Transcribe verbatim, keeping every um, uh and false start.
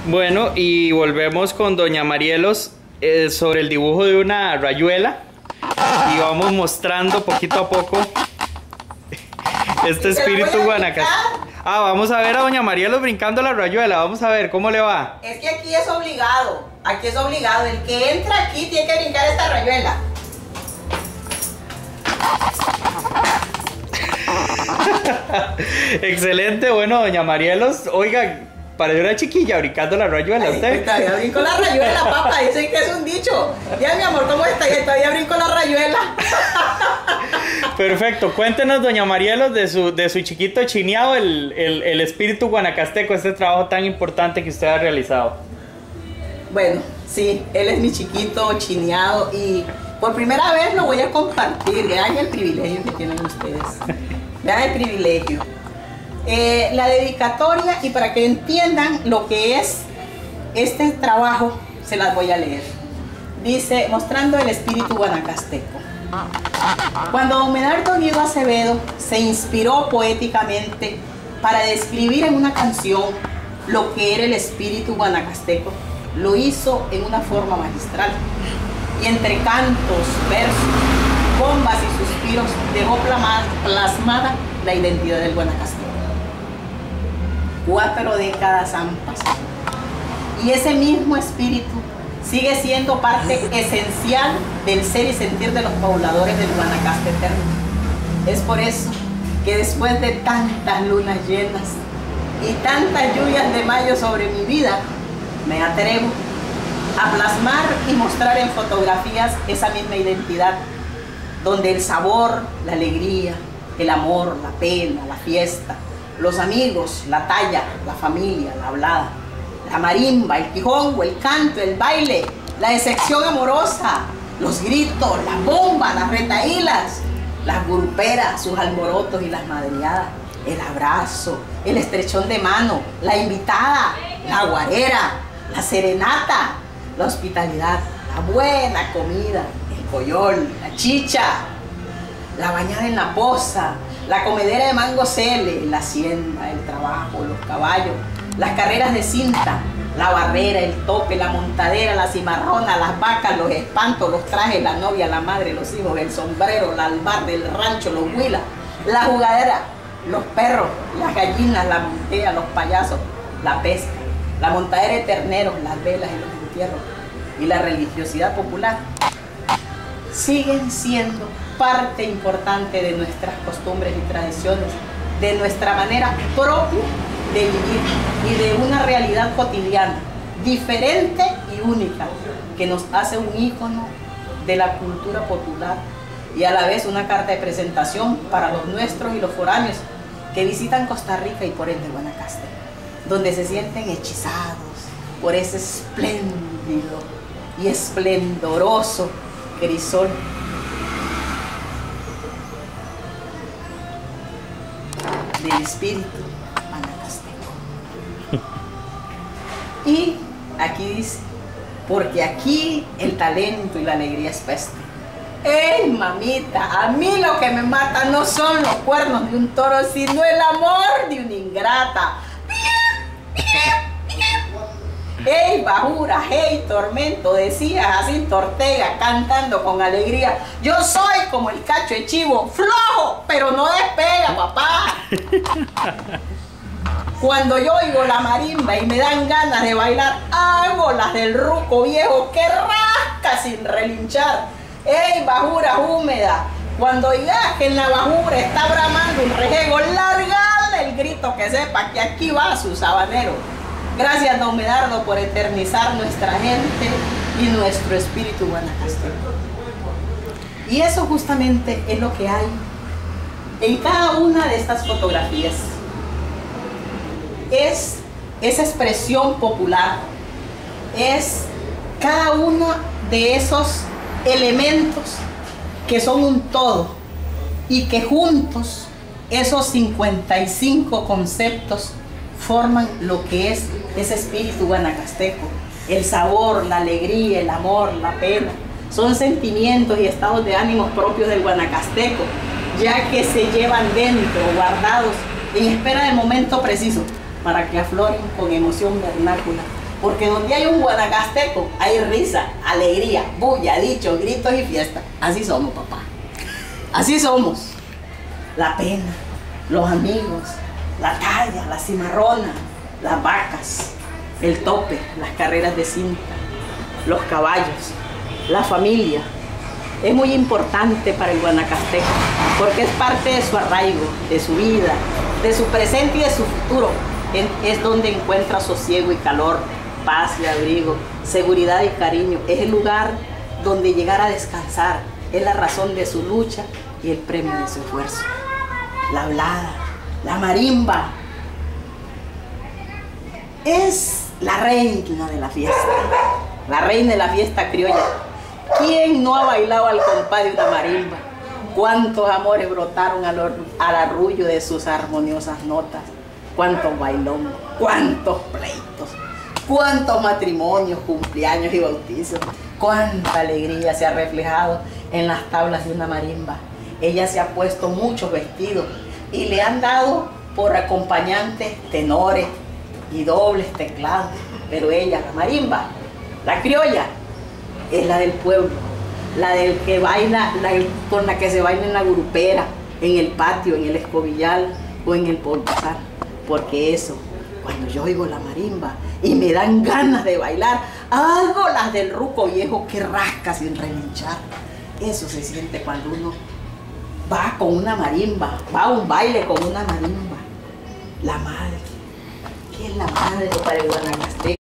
Bueno, y volvemos con doña Marielos eh, sobre el dibujo de una rayuela y vamos mostrando poquito a poco este espíritu guanacasteco. Ah, vamos a ver a doña Marielos brincando la rayuela, vamos a ver cómo le va. Es que aquí es obligado, aquí es obligado, el que entra aquí tiene que brincar esta rayuela. Excelente, bueno, doña Marielos, oiga, parece una chiquilla brincando la rayuela. Ay, ¿Usted? Todavía brinco la rayuela, papá, dicen que es un dicho. Ya, mi amor, ¿cómo está? Ya todavía brinco la rayuela. Perfecto, cuéntenos, doña Marielos, de su, de su chiquito chineado, el, el, el espíritu guanacasteco, este trabajo tan importante que usted ha realizado. Bueno, sí, él es mi chiquito chineado y por primera vez lo voy a compartir. Vean el privilegio que tienen ustedes. Vean el privilegio. Eh, la dedicatoria, y para que entiendan lo que es este trabajo, se las voy a leer. Dice, mostrando el espíritu guanacasteco. Cuando don Medardo Guido Acevedo se inspiró poéticamente para describir en una canción lo que era el espíritu guanacasteco, lo hizo en una forma magistral. Y entre cantos, versos, bombas y suspiros dejó plasmada la identidad del guanacasteco. Cuatro décadas han pasado y ese mismo espíritu sigue siendo parte esencial del ser y sentir de los pobladores del Guanacaste eterno. Es por eso que después de tantas lunas llenas y tantas lluvias de mayo sobre mi vida, me atrevo a plasmar y mostrar en fotografías esa misma identidad, donde el sabor, la alegría, el amor, la pena, la fiesta, los amigos, la talla, la familia, la hablada, la marimba, el quijongo, el canto, el baile, la decepción amorosa, los gritos, las bombas, las retaílas, las gruperas, sus alborotos y las madriadas, el abrazo, el estrechón de mano, la invitada, la guarera, la serenata, la hospitalidad, la buena comida, el coyol, la chicha, la bañada en la poza, la comedera de mango cele, la hacienda, el trabajo, los caballos, las carreras de cinta, la barrera, el tope, la montadera, la cimarrona, las vacas, los espantos, los trajes, la novia, la madre, los hijos, el sombrero, la albarda, el rancho, los huilas, la jugadera, los perros, las gallinas, la montea, los payasos, la pesca, la montadera de terneros, las velas y los entierros y la religiosidad popular siguen siendo parte importante de nuestras costumbres y tradiciones, de nuestra manera propia de vivir y de una realidad cotidiana, diferente y única, que nos hace un ícono de la cultura popular y a la vez una carta de presentación para los nuestros y los foráneos que visitan Costa Rica y por ende Guanacaste, donde se sienten hechizados por ese espléndido y esplendoroso crisol del espíritu guanacasteco. Y aquí dice, porque aquí el talento y la alegría es peste. ¡Ey, mamita! A mí lo que me mata no son los cuernos de un toro, sino el amor de una ingrata. ¡Ey, bajura! ¡Hey, tormento! Decía Jacinto Ortega cantando con alegría. Yo soy como el cacho de chivo, flojo, pero no despega, papá. Cuando yo oigo la marimba y me dan ganas de bailar, hago las del ruco viejo que rasca sin relinchar. ¡Ey, bajura húmeda! Cuando oigas que en la bajura está bramando un rejego, largale el grito que sepa que aquí va su sabanero. Gracias, don Medardo, por eternizar nuestra gente y nuestro espíritu guanacasteco. Y eso justamente es lo que hay en cada una de estas fotografías. Es esa expresión popular, es cada uno de esos elementos que son un todo y que juntos esos cincuenta y cinco conceptos forman lo que es ese espíritu guanacasteco. El sabor, la alegría, el amor, la pena, son sentimientos y estados de ánimo propios del guanacasteco, ya que se llevan dentro, guardados, en espera del momento preciso, para que afloren con emoción vernácula Porque donde hay un guanacasteco, hay risa, alegría, bulla, dichos, gritos y fiesta. Así somos, papá. Así somos. La pena, los amigos, la talla, la cimarrona, las vacas, el tope, las carreras de cinta, los caballos, la familia. Es muy importante para el guanacasteco porque es parte de su arraigo, de su vida, de su presente y de su futuro. Es donde encuentra sosiego y calor, paz y abrigo, seguridad y cariño. Es el lugar donde llegar a descansar. Es la razón de su lucha y el premio de su esfuerzo. La hablada, la marimba, es la reina de la fiesta, la reina de la fiesta criolla. ¿Quién no ha bailado al compás de una marimba? Cuántos amores brotaron al, al arrullo de sus armoniosas notas. Cuántos bailongos, cuántos pleitos, cuántos matrimonios, cumpleaños y bautizos. Cuánta alegría se ha reflejado en las tablas de una marimba. Ella se ha puesto muchos vestidos y le han dado por acompañantes tenores y dobles teclados. Pero ella, la marimba, la criolla, es la del pueblo, la del que baila, la con la que se baila en la grupera, en el patio, en el escobillal o en el polvazar. Porque eso, cuando yo oigo la marimba y me dan ganas de bailar, hago las del ruco viejo que rasca sin relinchar. Eso se siente cuando uno va con una marimba, va a un baile con una marimba. La madre, ¿qué es la madre para el guanacasteco?